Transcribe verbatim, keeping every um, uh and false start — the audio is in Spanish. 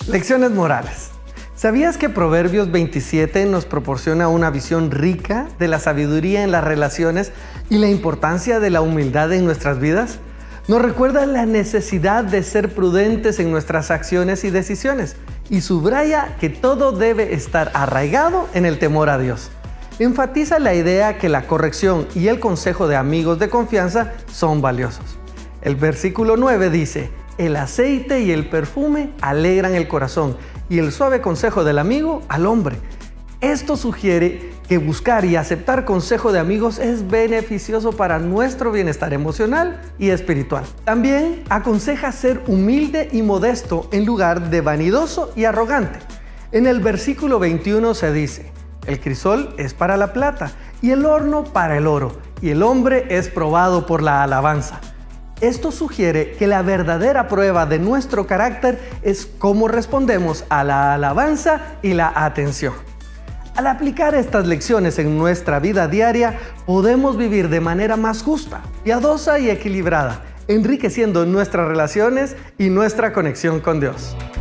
Lecciones morales. ¿Sabías que Proverbios veintisiete nos proporciona una visión rica de la sabiduría en las relaciones y la importancia de la humildad en nuestras vidas? Nos recuerda la necesidad de ser prudentes en nuestras acciones y decisiones y subraya que todo debe estar arraigado en el temor a Dios. Enfatiza la idea que la corrección y el consejo de amigos de confianza son valiosos. El versículo nueve dice: el aceite y el perfume alegran el corazón y el suave consejo del amigo al hombre. Esto sugiere que buscar y aceptar consejo de amigos es beneficioso para nuestro bienestar emocional y espiritual. También aconseja ser humilde y modesto en lugar de vanidoso y arrogante. En el versículo veintiuno se dice: el crisol es para la plata y el horno para el oro, y el hombre es probado por la alabanza. Esto sugiere que la verdadera prueba de nuestro carácter es cómo respondemos a la alabanza y la atención. Al aplicar estas lecciones en nuestra vida diaria, podemos vivir de manera más justa, piadosa y equilibrada, enriqueciendo nuestras relaciones y nuestra conexión con Dios.